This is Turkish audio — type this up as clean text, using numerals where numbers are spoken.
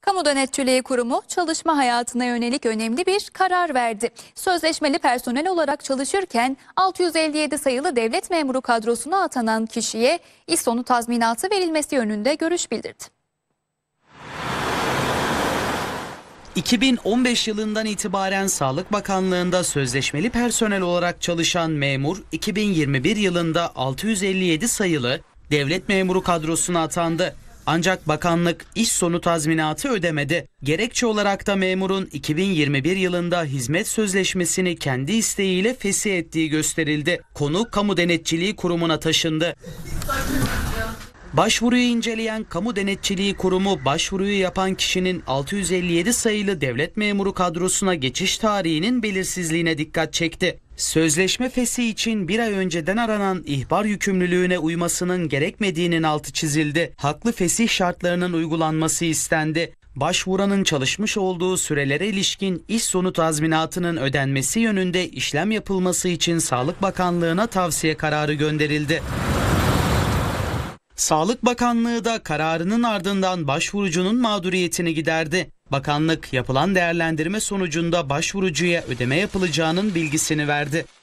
Kamu Denetçiliği Kurumu çalışma hayatına yönelik önemli bir karar verdi. Sözleşmeli personel olarak çalışırken 657 sayılı devlet memuru kadrosuna atanan kişiye iş sonu tazminatı verilmesi yönünde görüş bildirdi. 2015 yılından itibaren Sağlık Bakanlığı'nda sözleşmeli personel olarak çalışan memur 2021 yılında 657 sayılı devlet memuru kadrosuna atandı. Ancak bakanlık iş sonu tazminatı ödemedi. Gerekçe olarak da memurun 2021 yılında hizmet sözleşmesini kendi isteğiyle fesih ettiği gösterildi. Konu Kamu Denetçiliği Kurumu'na taşındı. Başvuruyu inceleyen Kamu Denetçiliği Kurumu, başvuruyu yapan kişinin 657 sayılı devlet memuru kadrosuna geçiş tarihinin belirsizliğine dikkat çekti. Sözleşme fesih için bir ay önceden aranan ihbar yükümlülüğüne uymasının gerekmediğinin altı çizildi. Haklı fesih şartlarının uygulanması istendi. Başvuranın çalışmış olduğu sürelere ilişkin iş sonu tazminatının ödenmesi yönünde işlem yapılması için Sağlık Bakanlığı'na tavsiye kararı gönderildi. Sağlık Bakanlığı da kararının ardından başvurucunun mağduriyetini giderdi. Bakanlık yapılan değerlendirme sonucunda başvurucuya ödeme yapılacağının bilgisini verdi.